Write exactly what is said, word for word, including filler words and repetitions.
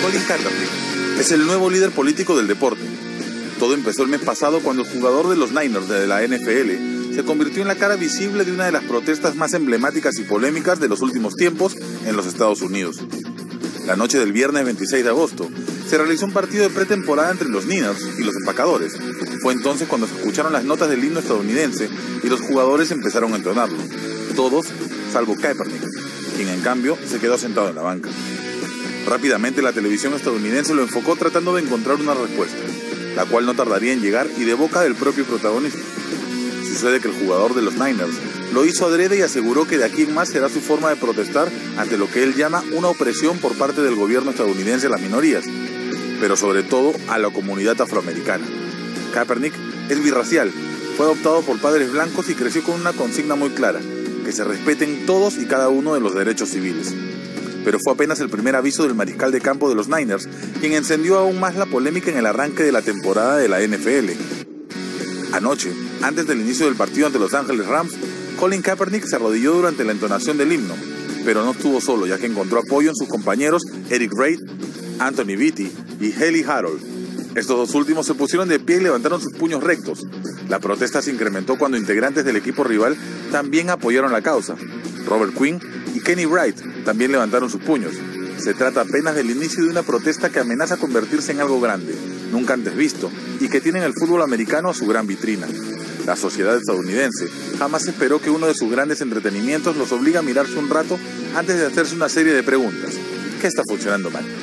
Colin Kaepernick es el nuevo líder político del deporte. Todo empezó el mes pasado cuando el jugador de los Niners de la N F L se convirtió en la cara visible de una de las protestas más emblemáticas y polémicas de los últimos tiempos en los Estados Unidos. La noche del viernes veintiséis de agosto se realizó un partido de pretemporada entre los Niners y los empacadores. Fue entonces cuando se escucharon las notas del himno estadounidense y los jugadores empezaron a entonarlo. Todos, salvo Kaepernick, quien en cambio se quedó sentado en la banca. Rápidamente la televisión estadounidense lo enfocó tratando de encontrar una respuesta, la cual no tardaría en llegar y de boca del propio protagonista. Sucede que el jugador de los Niners lo hizo adrede y aseguró que de aquí en más será su forma de protestar ante lo que él llama una opresión por parte del gobierno estadounidense a las minorías, pero sobre todo a la comunidad afroamericana. Kaepernick es birracial, fue adoptado por padres blancos y creció con una consigna muy clara: que se respeten todos y cada uno de los derechos civiles. Pero fue apenas el primer aviso del mariscal de campo de los Niners quien encendió aún más la polémica en el arranque de la temporada de la N F L. Anoche, antes del inicio del partido ante Los Ángeles Rams, Colin Kaepernick se arrodilló durante la entonación del himno, pero no estuvo solo, ya que encontró apoyo en sus compañeros Eric Reid, Anthony Beatty y Haley Harold. Estos dos últimos se pusieron de pie y levantaron sus puños rectos. La protesta se incrementó cuando integrantes del equipo rival también apoyaron la causa. Robert Quinn y Kenny Bright también levantaron sus puños. Se trata apenas del inicio de una protesta que amenaza convertirse en algo grande, nunca antes visto, y que tiene en el fútbol americano a su gran vitrina. La sociedad estadounidense jamás esperó que uno de sus grandes entretenimientos los obligue a mirarse un rato antes de hacerse una serie de preguntas. ¿Qué está funcionando mal?